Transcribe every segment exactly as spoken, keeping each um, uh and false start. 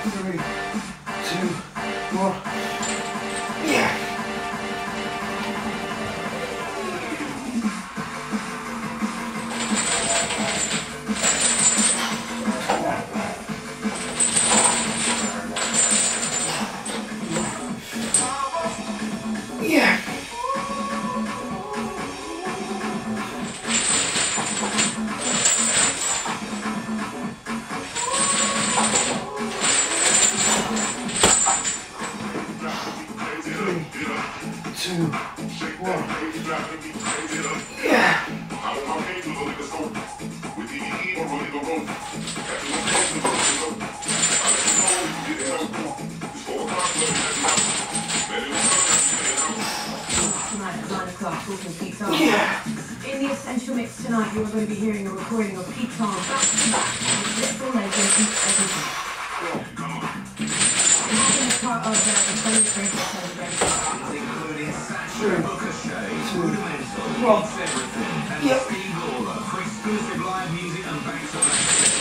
three, two, one. Yeah. Yeah. Two, one. Yeah. Tonight at nine o'clock, talking Pete Tong. Yeah. In the Essential Mix tonight, you are going to be hearing a recording of Pete Tong back to back with Little Legend Everything. Having a part of uh, the twentieth birthday celebration. Three, two, one. Yep. For exclusive live music and banks of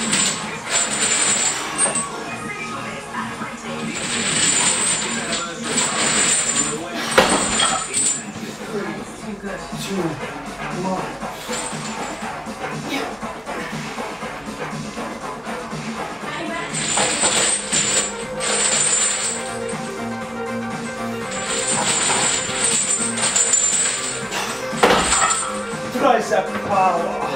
Too good. Two, one. Yeah. Tricep power.